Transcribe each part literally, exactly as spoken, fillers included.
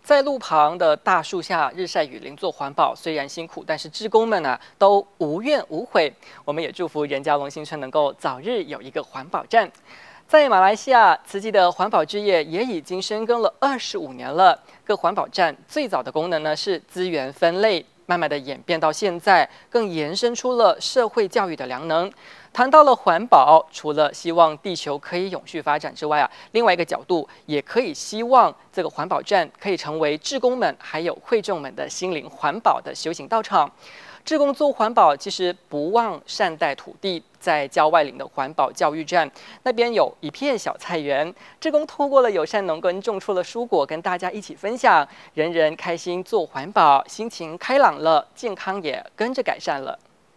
在路旁的大树下日晒雨淋做环保，虽然辛苦，但是志工们啊都无怨无悔。我们也祝福仁嘉龙新村能够早日有一个环保站。在马来西亚，慈济的环保之夜也已经深耕了二十五年了。各环保站最早的功能呢是资源分类，慢慢的演变到现在，更延伸出了社会教育的良能。谈到了环保，除了希望地球可以永续发展之外啊，另外一个角度也可以希望这个环保站可以成为志工们还有会众们的心灵环保的修行道场。志工做环保其实不忘善待土地，在郊外岭的环保教育站那边有一片小菜园，志工透过了友善农耕种出了蔬果，跟大家一起分享，人人开心做环保，心情开朗了，健康也跟着改善了。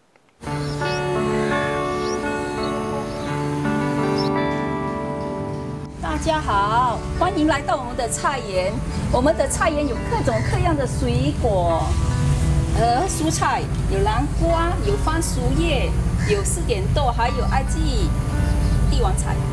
大家好，欢迎来到我们的菜园。我们的菜园有各种各样的水果和蔬菜，有南瓜，有番薯叶，有四点豆，还有埃及帝王菜。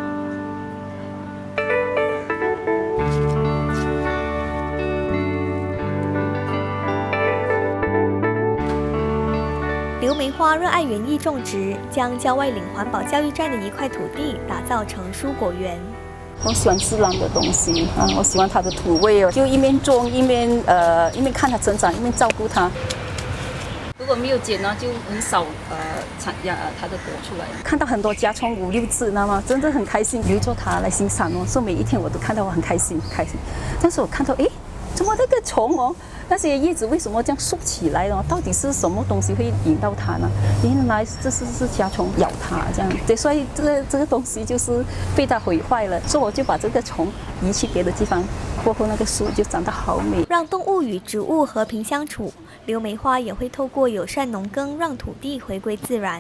刘梅花热爱园艺种植，将郊外岭环保教育站的一块土地打造成蔬果园。 我喜欢自然的东西啊，我喜欢它的土味哦，就一面种一面呃一面看它成长，一面照顾它。如果没有剪呢，就很少呃产呀它的果出来。看到很多家虫五六只，知道吗？真的很开心，留着它来欣赏哦。所以每一天我都看到我很开心，开心。但是我看到诶，怎么那个虫哦？那些叶子为什么这样竖起来呢？到底是什么东西会引到它呢？原来这是是甲虫咬它这样，对，所以这个这个东西就是被它毁坏了。所以我就把这个虫移去别的地方，过后那个树就长得好美。 让动物与植物和平相处，刘梅花也会透过友善农耕，让土地回归自然。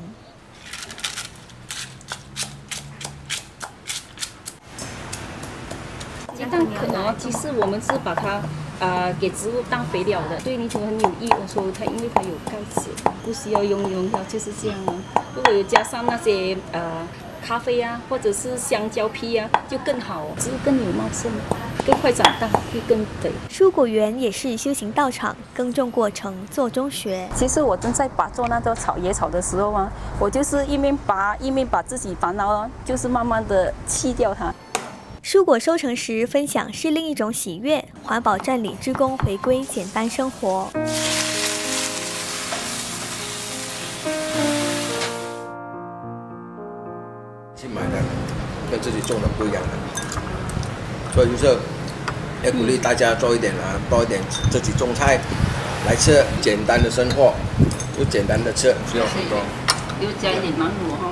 鸡蛋壳哦，其实我们是把它。啊、呃，给植物当肥料的，对泥土很有益。我说它，因为它有钙质，不需要用农药，就是这样啊。如果有加上那些呃咖啡啊，或者是香蕉皮啊，就更好，植物更有茂盛，更快长大，会更肥。 蔬果园也是修行道场，耕种过程做中学。 其实我正在拔做那个草野草的时候啊，我就是一面拔一面把自己烦恼啊，就是慢慢的弃掉它。 蔬果收成时分享是另一种喜悦。环保站里志工回归简单生活。 去买的跟自己种的不一样的，所以就是要鼓励大家做一点啊，多一点自己种菜来吃，简单的生活，就简单的吃，不用很多。 又加一点芒果哈。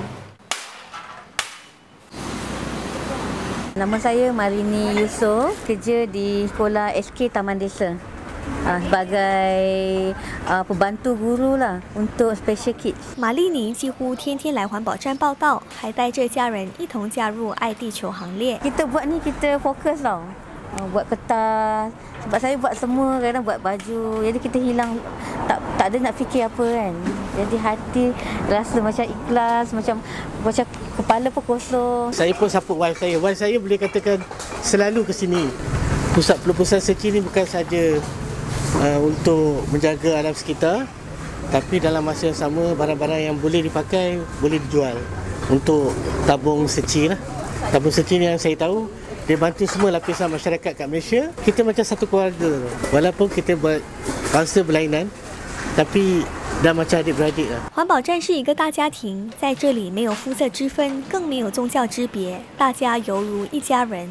Nama saya Marini Yusof, kerja di Sekolah S K Taman Desa uh, sebagai uh, pembantu guru lah untuk special kids. 马丽妮几乎天天来环保站报道，还带着家人一同加入爱地球行列。 Kita buat ni kita fokus tau, uh, buat kertas. Sebab saya buat semua, kadang buat baju, jadi kita hilang tak tak ada nak fikir apa kan. Jadi hati rasa macam ikhlas, macam macam kepala pun kosong. Saya pun support wife saya. Wife saya boleh katakan selalu ke sini. Pusat pelupusaan Tzu Chi ni bukan saja uh, untuk menjaga alam sekitar, tapi dalam masa yang sama barang-barang yang boleh dipakai boleh dijual untuk tabung Tzu Chi lah. Tabung Tzu Chi ni yang saya tahu dia bantu semua lapisan masyarakat kat Malaysia. Kita macam satu keluarga. Walaupun kita buat bangsa berlainan, tapi dah macam adik-beradik lah。 环保站是一个大家庭，在这里没有肤色之分，更没有宗教之别，大家犹如一家人。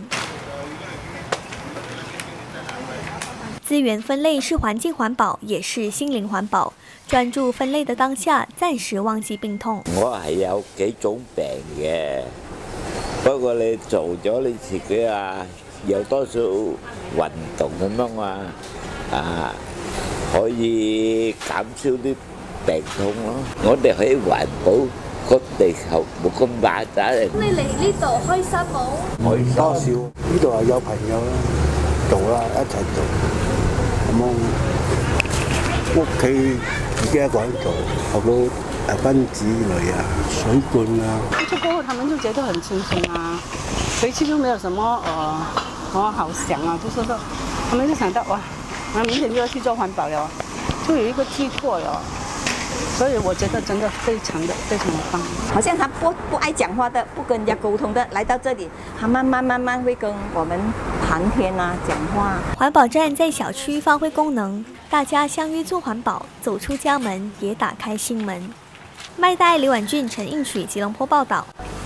资源分类是环境环保，也是心灵環保。專注分類的當下，暫時忘記病痛。 我係有幾種病嘅，不過你做咗你自己啊，有多少運動咁樣啊，啊可以減少啲病痛咯。我哋可以環保個地球冇咁邋遢。 你嚟呢度開心冇？ 開心。 多少呢度係有朋友啦，做啦，一齊做。咁樣屋企自己一個人做，學到誒分子類啊、水罐啊。 就過後，他們就覺得很輕鬆啊，回去就沒有什麼呃什麼好想啊，就是說他们就想到哇，那明天就要去做环保了，就有一个寄托了。所以我觉得真的非常的非常的棒。 好像他不不爱讲话的，不跟人家沟通的，来到这里，他慢慢慢慢会跟我们谈天啊，讲话。 环保站在小区发挥功能，大家相约做环保，走出家门也打开心门。麦代李婉俊、陈映水吉隆坡报道。